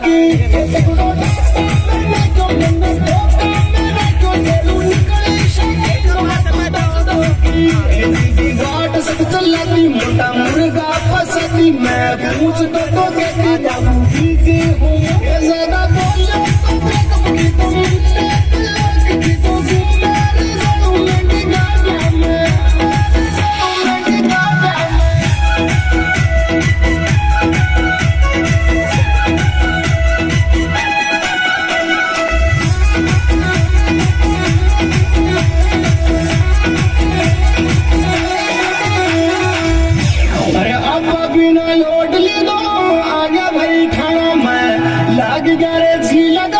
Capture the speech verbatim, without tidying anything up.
मोटा मुर्गा फंसती मैं पूछ तो तो कहती बाबू की हूँ ज्यादा बोलो तो ब्रेकअप की तो लगती तो मेरे सेटलमेंट गाना में सेटलमेंट गाना बिना लोट ले दो आगे भाई खाना मैं लाग गया रे झीला।